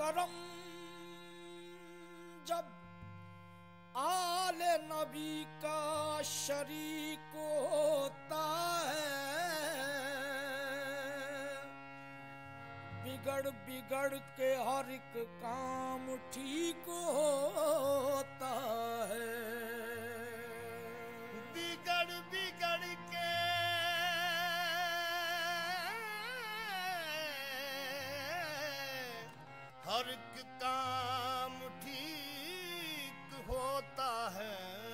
करम जब आले नबी का शरीक होता है, बिगड़ बिगड़ के हर एक काम ठीक होता है। बिगड़ बिगड़ के हर एक काम ठीक होता है।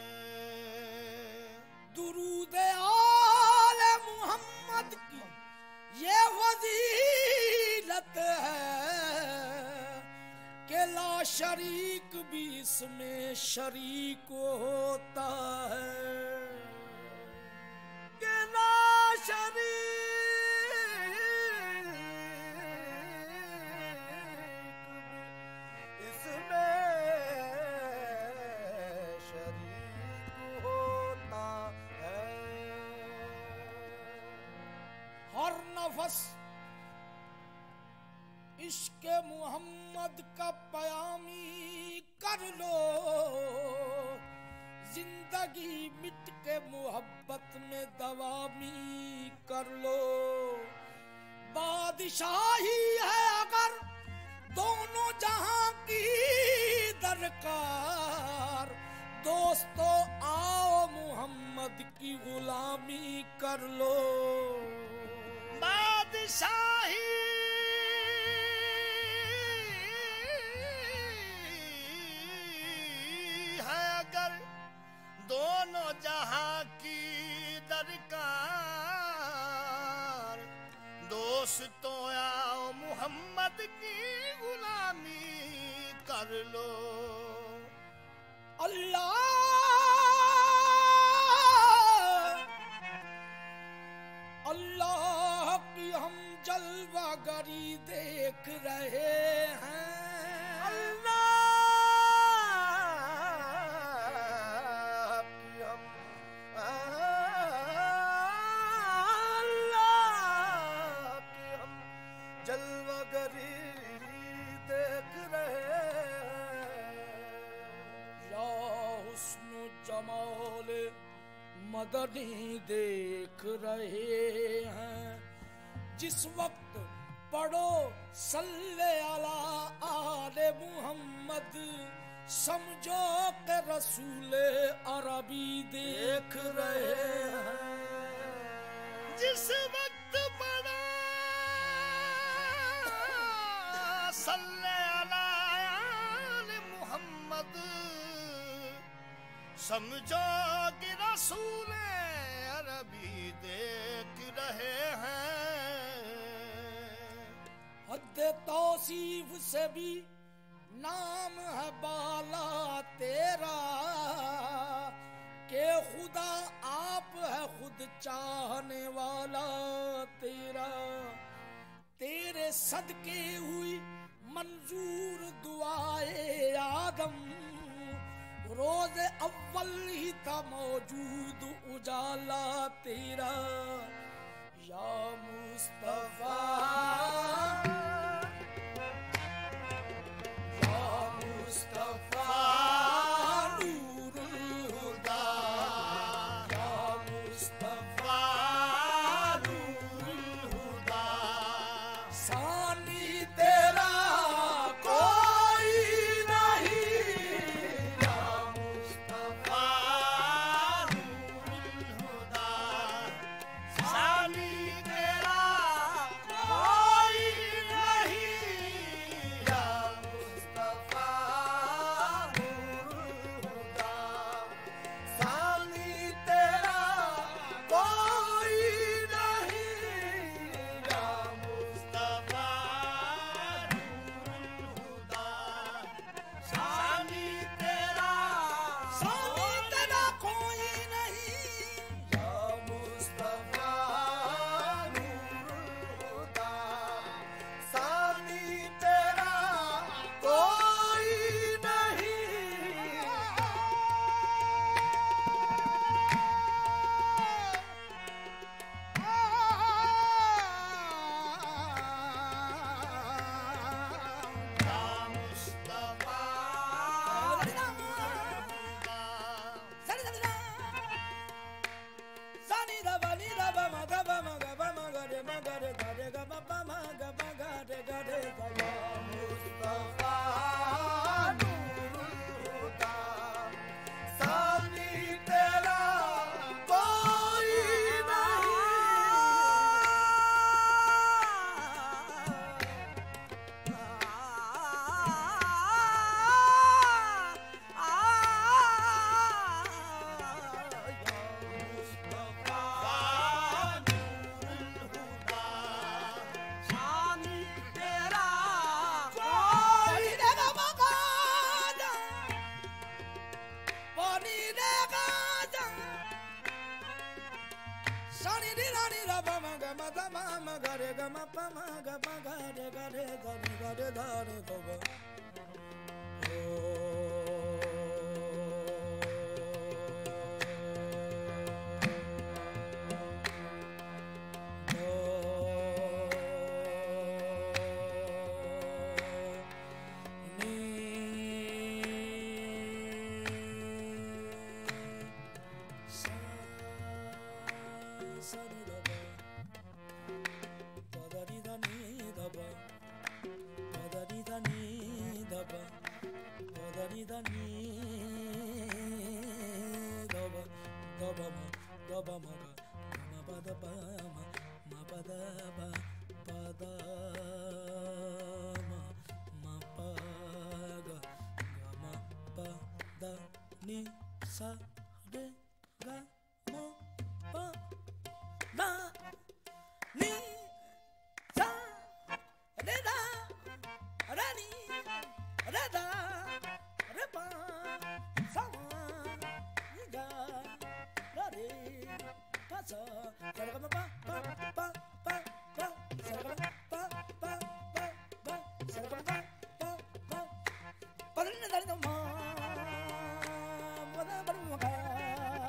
दुरूद आले मोहम्मद की ये फजीलत है कि ला शरीक भी इसमें शरीक होता है। कि ला शरीक भी इसमें शरीक होता है। हर नफस इश्क मुहम्मद का पयामी कर लो, जिंदगी मिट के मोहब्बत में दवामी कर लो। बादशाही है अगर दोनों जहां की दरकार, दोस्तों आओ मोहम्मद की गुलामी कर लो। बादशाही है अगर दोनों जहां की दरकार, दोस्तों आओ मोहम्मद की गुलामी कर लो। अल्लाह अल्लाह की हम जलवागरी देख रहे हैं। अल्लाह की हम जलवागरी देख रहे हैं। या हुस्न जमाल मदनी देख रहे हैं। जिस वक्त पढ़ो सल्ले अला आले मुहम्मद, समझो के रसूल अरबी देख रहे हैं। जिस वक्त पढ़ो सल्ले अला आले मुहम्मद, समझो कि रसूल अरबी देख रहे हैं। हद तौसीफ से भी नाम है बाला तेरा, के खुदा आप है खुद चाहने वाला तेरा। तेरे सदके हुई मंजूर दुआए आदम, रोज अव्वल ही था मौजूद उजाला तेरा। या मुस्तफा या मुस्तफा नूरुल हुदा, या मुस्तफा नूरुल हुदा। सानी तेरा कोई नहीं, या मुस्तफा नूरुल हुदा। सानी तेरा कोई ma ma ga re da ni ga re da re do ba ni sa re ga mo pa da ni sa re da re ni re da re pa sa ma ni ga ra re pa sa ga ga ma pa pa pa pa pa sa ga pa pa pa pa sa ga pa pa pa pa ni da ni ma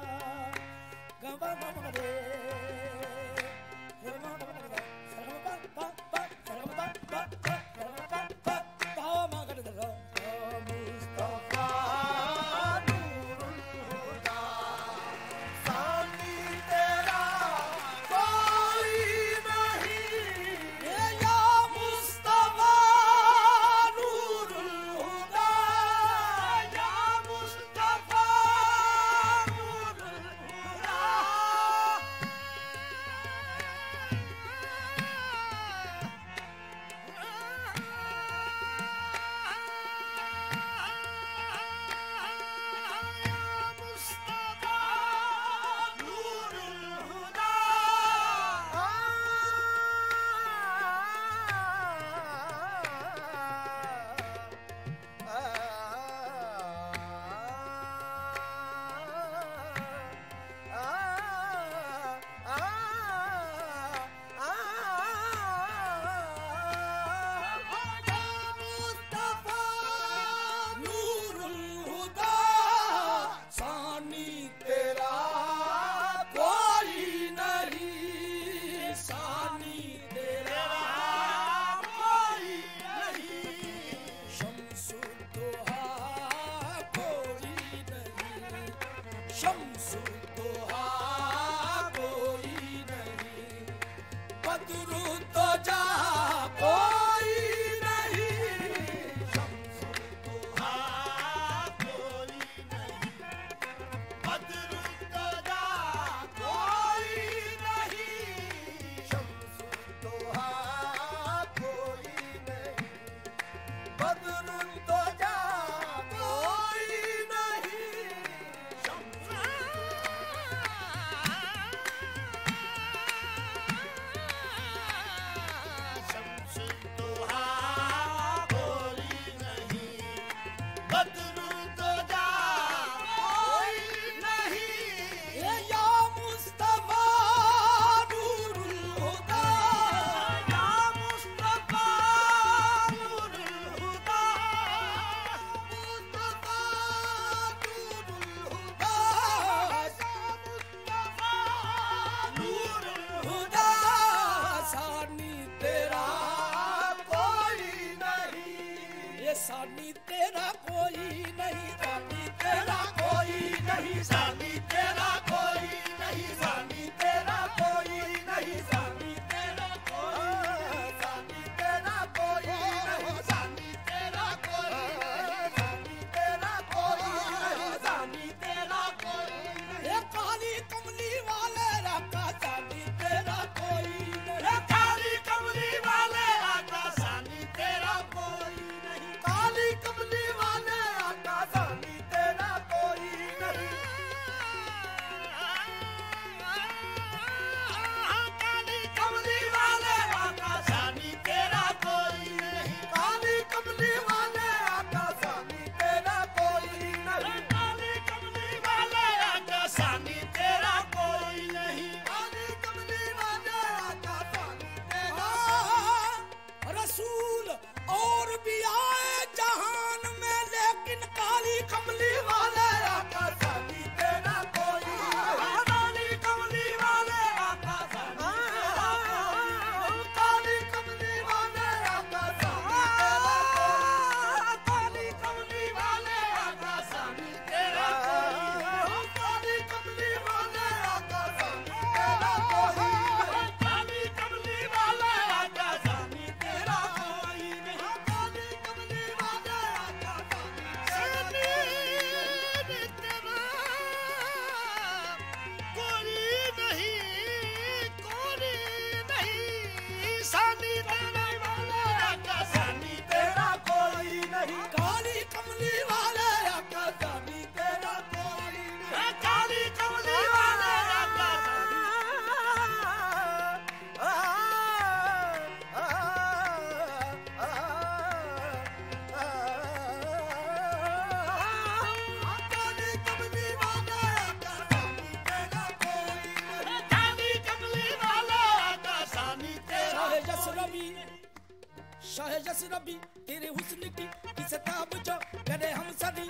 Shah जस रबी तेरे हुस्न की किसे ताब जो करे हम सदी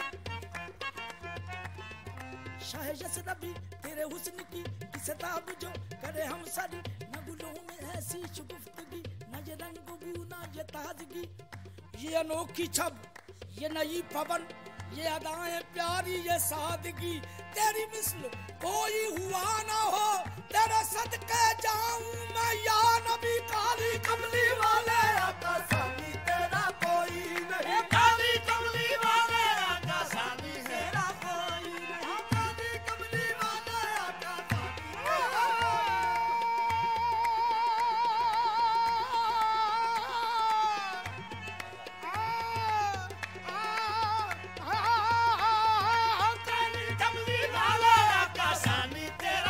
शाह जस रबी तेरे हुस्न की किसे ताब जो करे हम सदी न गुलों में ऐसी शुगुफ्तगी न ये रंग बू न ये ताजगी ये अनोखी छब ये नई पवन ये अदाएं प्यारी ये सादगी तेरी मिस्ल कोई हुआ ना हो तेरे सदके जाऊं मैं या नबी काली कमली वाले आका सानी तेरा कोई नहीं काली कमली वाले आका सानी तेरा कोई नहीं काली कमली वाले आका सानी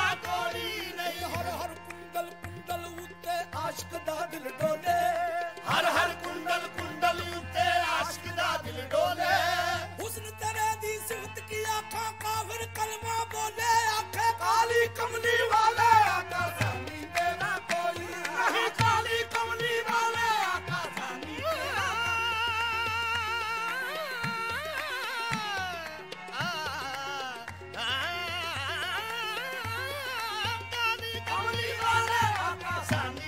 आशिक दा दिल डोले हर हर कुंडल कुंडल उते आशिक दा दिल डोले हुस्न तेरे दी सिफत की आंखां काफिर कलमा बोले आंखें काली कमली वाले आका सानी तेरा कोई नहीं काली कमली वाले आका सानी काली कमली वाले आका सानी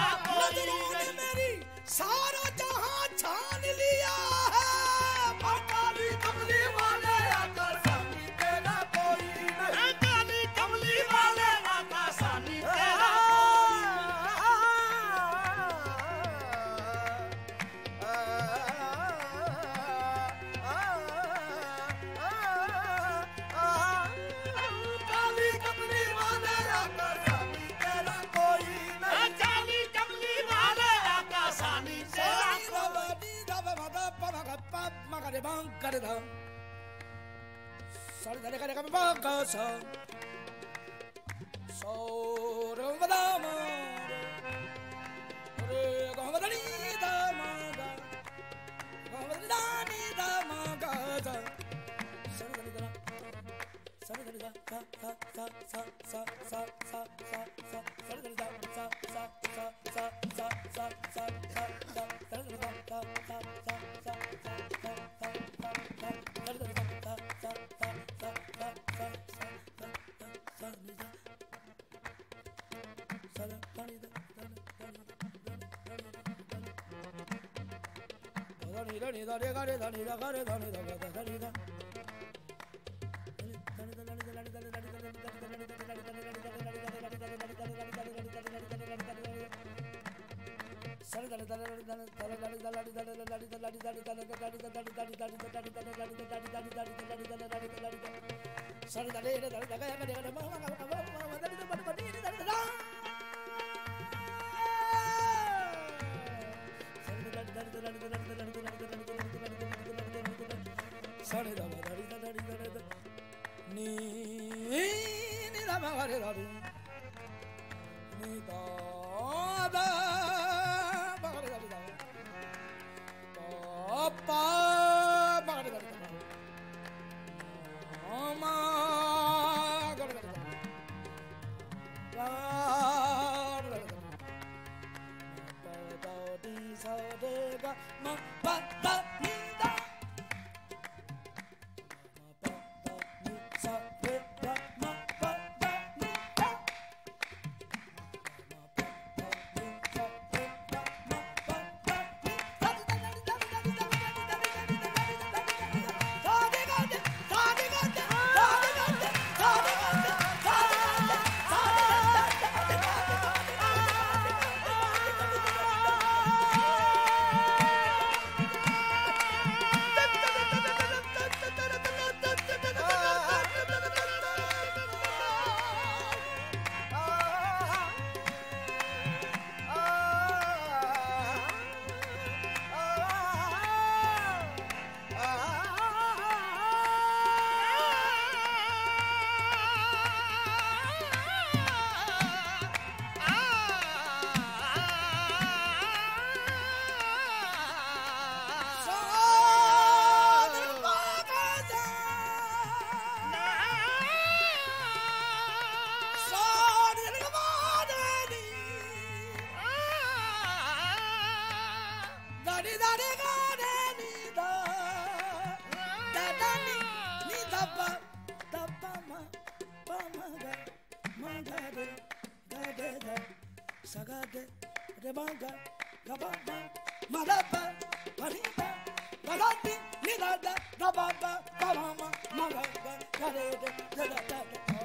सारा जहां छान लिया है काली कमली वाले आका सानी तेरा कोई नहीं काली कमली वाले आका सानी तेरा काली कमली वाले आका सानी तेरा कोई नहीं काली कमली वाले आका सानी तेरा कोई magade bang gade da sari dare gade kam bang ka sa so ro bada ma re ga bada ni da ma ga bada ni da ma ga da sari dare sa sa sa sa sa sa sa sa sa sa sari dare sa sa sa sa sa sa sa sa sa sari dare sa sa sa sa रे गा रे नी दा दा दा नी दा पा मा गा मा गा रे गा सा गा रे मा गा ba ma da ba pa ri da da da ni da da da ba ba ba ma ma ga ga re de da da da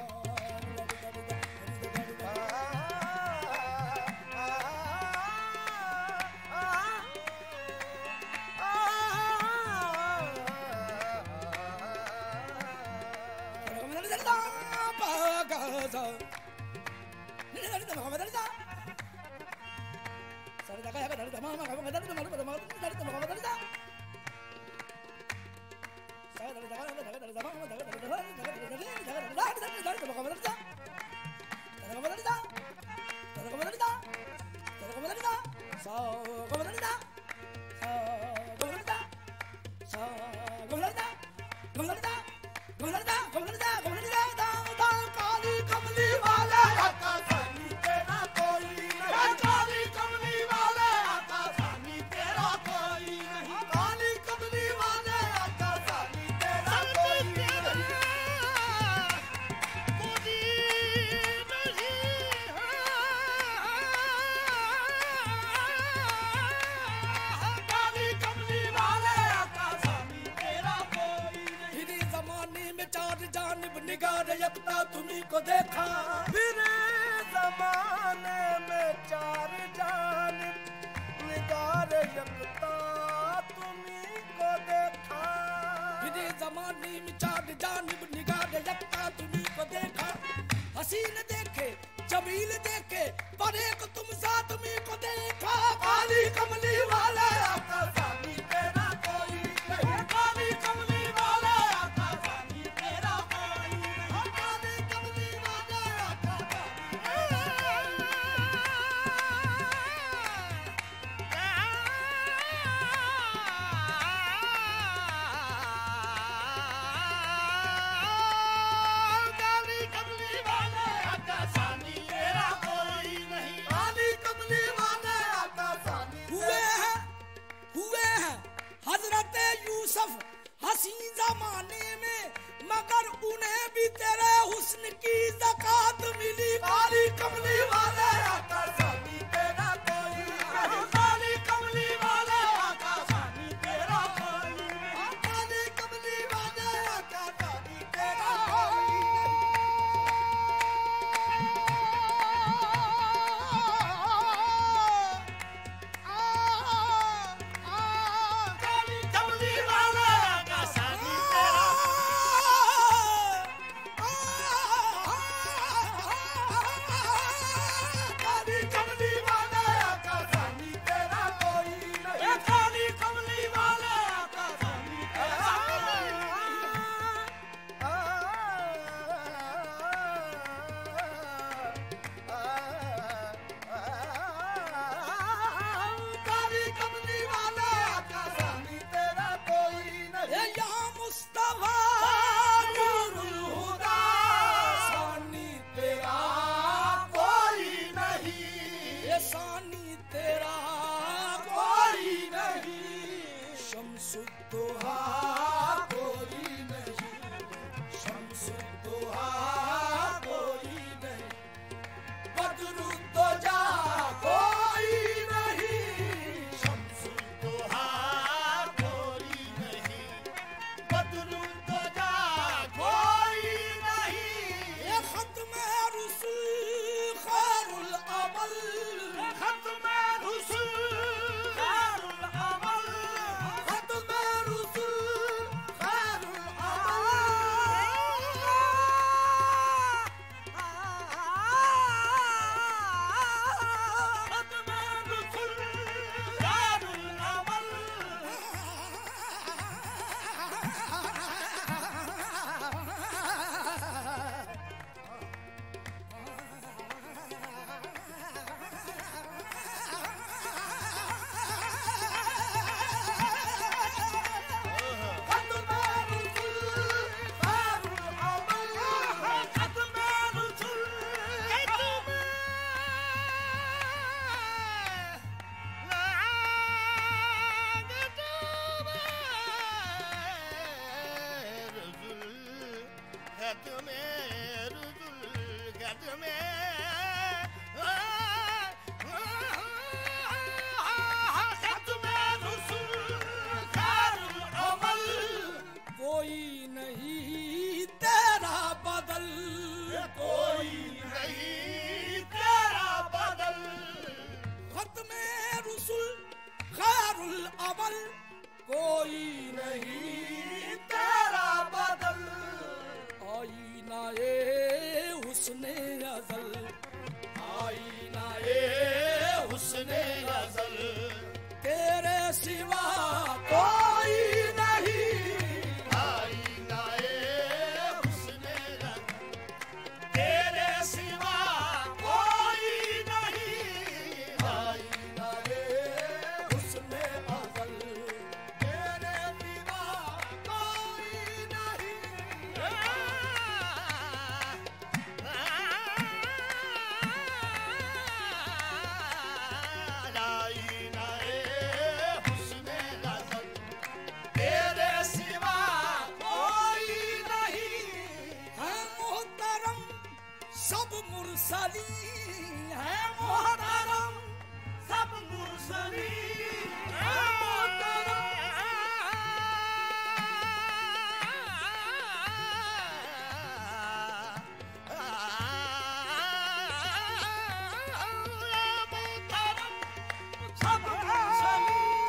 तुम्ही को देखा फिर जमाने में चार जानिब निगार यकता तुम्ही को देखा फिर जमाने में चार जानिब निगार यकता तुम्ही को देखा हसीन देखे जमील देखे पर एक तुम साथ तुम्ही को देखा काली कमली वाला आपका सामी तेरा कोई नहीं काली कमली वाला आपका सामी तेरा कोई नहीं काली कमली वाला आपका काली कमली वाला आपका सामी तेरा कोई नहीं काली कमली वाला आपका सामी हुए हैं हजरत यूसुफ हसीन जमाने में मगर उन्हें भी तेरे हुस्न की ज़कात मिली काली कमली वाले आका सामी तेरा कोई नहीं काली कमली वाले आका सामी तेरा कोई नहीं काली कमली वाले आका सामी तेरा कोई अवल कोई नहीं तेरा बदल, आईना ए हुस्ने अज़ल, आईना ए हुस्ने अज़ल, तेरे सिवा कोई नहीं, आईना ए हुस्ने अज़ल, तेरे सिवा कोई नहीं, आईना ए हुस्ने अज़ल, तेरे सिवा कोई नहीं। सब मुरसली है मोहतरम, सब मुरसली है मोहतरम, सब मुरसली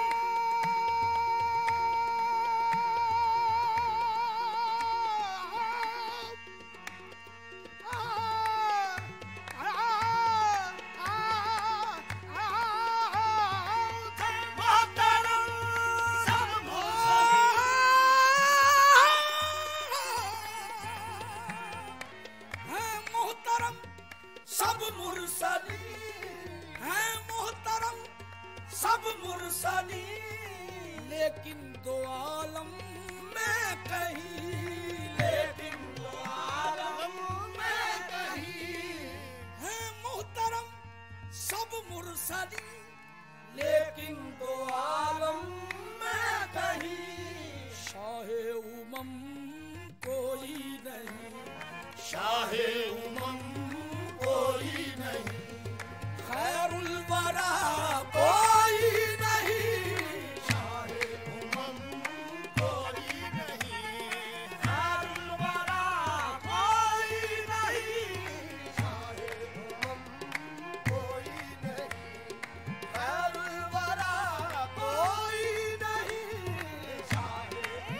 सब मुरसली है मोहतरम, सब मुरसली, लेकिन दो आलम में कहीं, लेकिन दो आलम में कहीं है मोहतरम, सब मुरसली, लेकिन दो आलम में कहीं, शाहे उमम कोई नहीं, शाहे उमम कोई नहीं, खैरुल वरा कोई नहीं, शाहे उमम कोई नहीं, खैरुल वरा कोई नहीं, शाहे उमम कोई नहीं, खैरुल वरा कोई नहीं, शाहे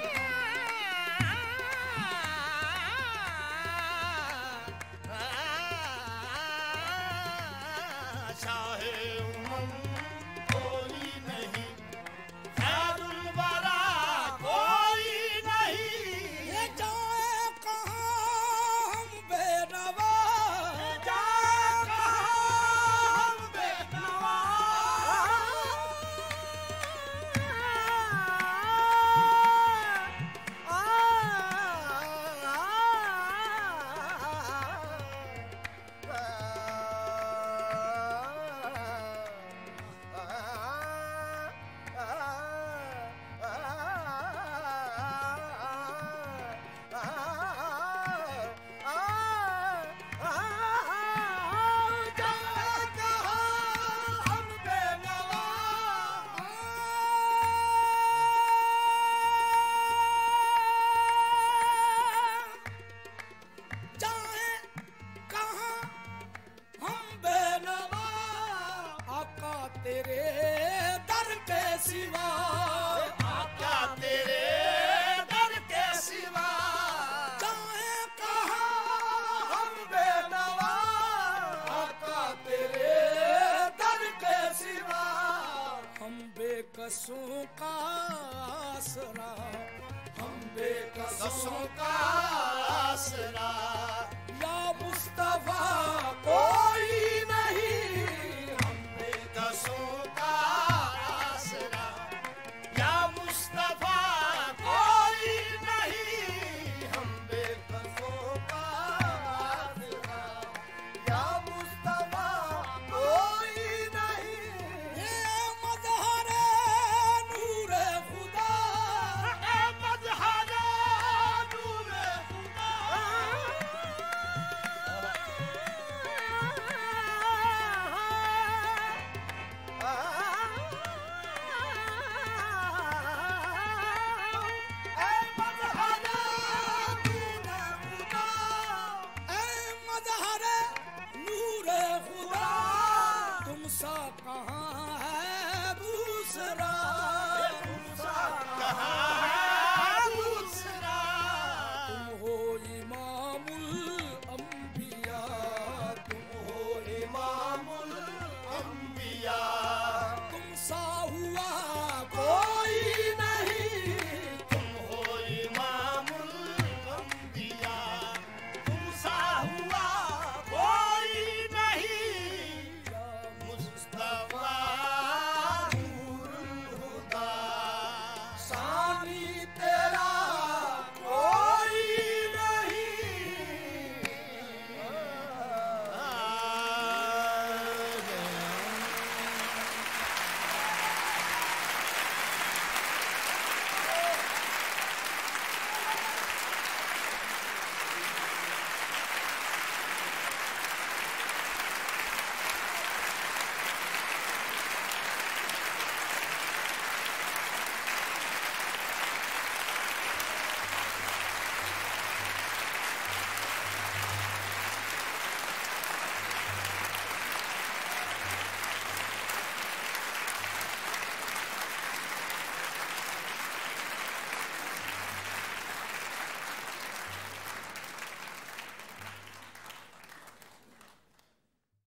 उमम कोई नहीं, खैरुल वरा कोई नहीं, ये जाए कहाँ हम बेनवा, जाए कहाँ हम बेनवा, तेरे दर के सिवा, आका तेरे दर के सिवा, जाए कहाँ हम बेनवा, आका तेरे दर के सिवा, हम बेकसों का आसरा, हम बेकसों का आसरा,